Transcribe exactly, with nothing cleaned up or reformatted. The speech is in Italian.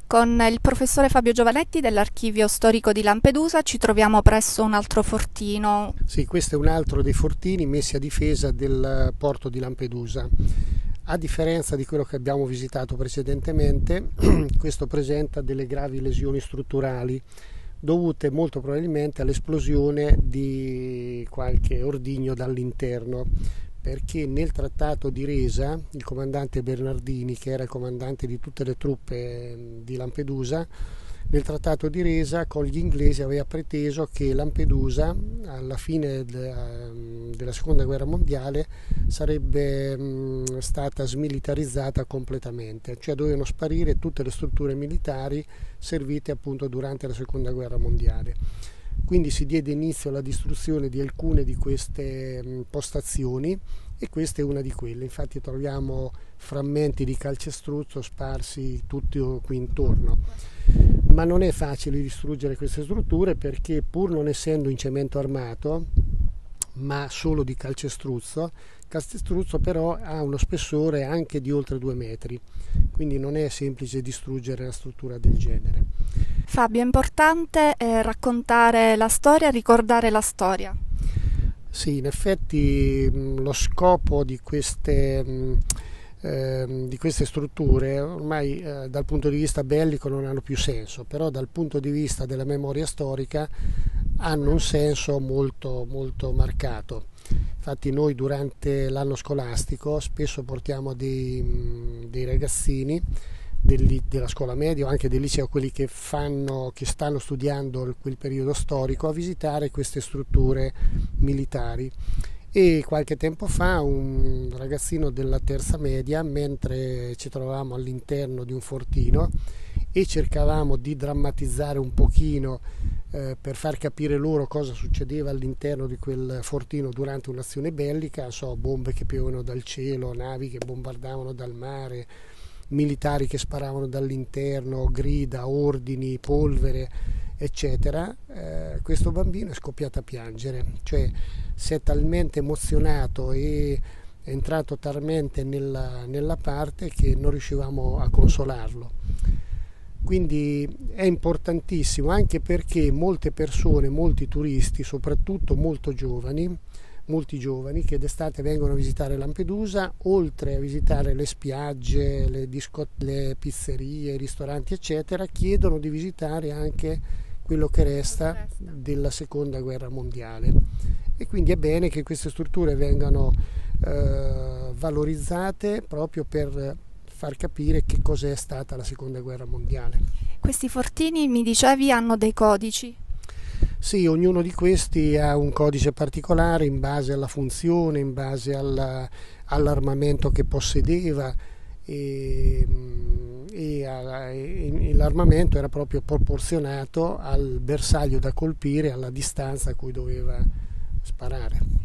Con il professore Fabio Giovanetti dell'Archivio Storico di Lampedusa ci troviamo presso un altro fortino. Sì, questo è un altro dei fortini messi a difesa del porto di Lampedusa. A differenza di quello che abbiamo visitato precedentemente, questo presenta delle gravi lesioni strutturali dovute molto probabilmente all'esplosione di qualche ordigno dall'interno, perché nel trattato di Resa il comandante Bernardini, che era il comandante di tutte le truppe di Lampedusa, nel trattato di Resa con gli inglesi aveva preteso che Lampedusa alla fine della seconda guerra mondiale sarebbe stata smilitarizzata completamente, cioè dovevano sparire tutte le strutture militari servite appunto durante la seconda guerra mondiale. Quindi si diede inizio alla distruzione di alcune di queste postazioni e questa è una di quelle. Infatti troviamo frammenti di calcestruzzo sparsi tutti qui intorno. Ma non è facile distruggere queste strutture perché, pur non essendo in cemento armato ma solo di calcestruzzo, il calcestruzzo però ha uno spessore anche di oltre due metri, quindi non è semplice distruggere una struttura del genere. Fabio, è importante eh, raccontare la storia, ricordare la storia. Sì, in effetti mh, lo scopo di queste, mh, eh, di queste strutture ormai eh, dal punto di vista bellico non hanno più senso, però dal punto di vista della memoria storica hanno un senso molto, molto marcato. Infatti noi durante l'anno scolastico spesso portiamo dei, mh, dei ragazzini Del, della scuola media o anche del liceo, quelli che, fanno, che stanno studiando quel periodo storico, a visitare queste strutture militari. E qualche tempo fa un ragazzino della terza media, mentre ci trovavamo all'interno di un fortino e cercavamo di drammatizzare un pochino eh, per far capire loro cosa succedeva all'interno di quel fortino durante un'azione bellica, so, bombe che piovevano dal cielo, navi che bombardavano dal mare, militari che sparavano dall'interno, grida, ordini, polvere, eccetera. Eh, questo bambino è scoppiato a piangere, cioè si è talmente emozionato e è entrato talmente nella, nella parte che non riuscivamo a consolarlo. Quindi è importantissimo, anche perché molte persone, molti turisti, soprattutto molto giovani, molti giovani che d'estate vengono a visitare Lampedusa, oltre a visitare le spiagge, le, le pizzerie, i ristoranti eccetera, chiedono di visitare anche quello che resta della seconda guerra mondiale, e quindi è bene che queste strutture vengano eh, valorizzate proprio per far capire che cos'è stata la seconda guerra mondiale. Questi fortini, mi dicevi, hanno dei codici? Sì, ognuno di questi ha un codice particolare in base alla funzione, in base alla, all'armamento che possedeva, e, e, e l'armamento era proprio proporzionato al bersaglio da colpire, alla distanza a cui doveva sparare.